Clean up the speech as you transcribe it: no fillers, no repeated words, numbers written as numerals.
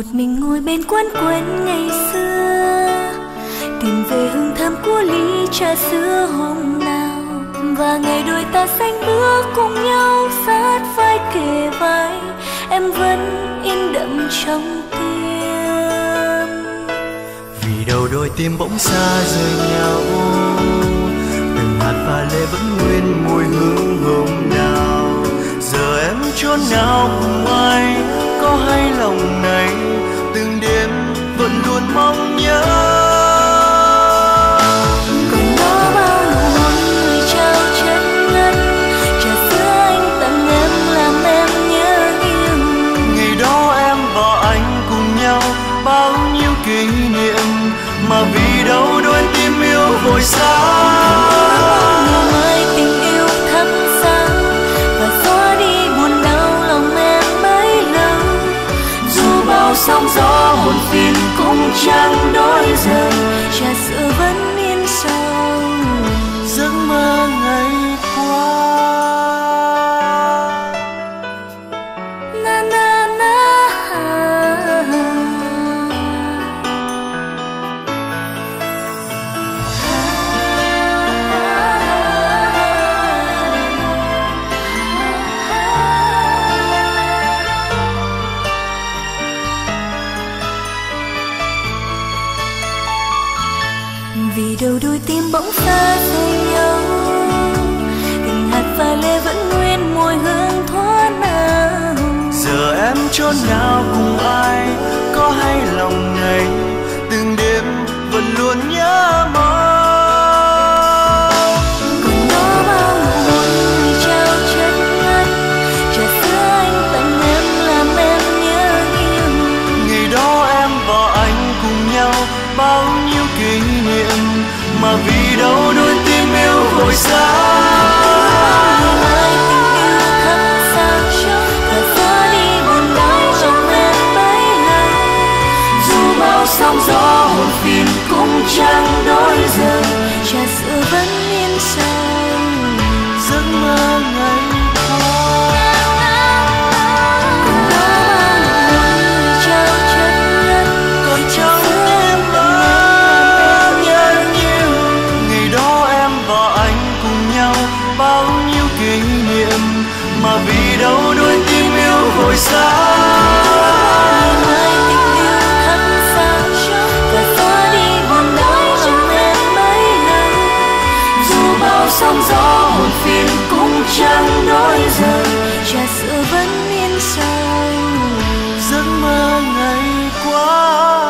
một mình ngồi bên quán quen ngày xưa, tìm về hương thơm của ly trà sữa hôm nào, và ngày đôi ta sánh bước cùng nhau sát vai kề vai, em vẫn in đậm trong tim. Vì đầu đôi tim bỗng xa rời nhau, từng hạt pha lê vẫn nguyên mùi hương hôm nào. Giờ em chốn nào cùng ai, có hay lòng này từng đêm vẫn luôn mong nhớ. Còn đó bao nụ hôn người trao chân ngân, trà sữa anh tặng em làm em nhớ yêu. Ngày đó em và anh cùng nhau bao nhiêu kỷ niệm, mà vì đâu đôi tim yêu vội xa. Ngày mai tình yêu thắp sáng và xóa đi buồn đau lòng em bấy lâu. Dù bao sóng gió buồn phiền cũng chẳng đổi dần, trà sữa vẫn yên sâu giấc mơ ngày qua. na na na. Vì đâu đôi tim bỗng xa rời nhau, từng hạt pha lê vẫn nguyên mùi hương thuở nào. Giờ em chốn nào cùng ai, có hay lòng này từng đêm vẫn luôn nhớ mong. Còn đó bao nụ hôn người trao chân ngân, trà sữa anh tặng em làm em nhớ yêu. Ngày đó em và anh cùng nhau bao nhiêu kỷ niệm, mà vì đâu đôi tim yêu vội xa. Ngày mai tình yêu thắp sáng và xóa đi buồn đau trong em bấy lâu. Dù bao sóng gió buồn phiền cũng chẳng đổi dần, trà sữa vẫn yên sâu Giấc mơ ngày qua. Còn đó bao nụ hôn người trao chân ngân, Còn trong em vẫn nhớ nhiều. Ngày đó em và anh cùng nhau bao nhiêu kỷ niệm, mà vì đâu đôi tim yêu vội xa. ngày mai tình yêu thắp sáng và xóa đi buồn đau trong em bấy lâu. Dù bao sóng gió buồn phiền cũng chẳng đổi dần, trà sữa vẫn yên sâu Giấc mơ ngày qua.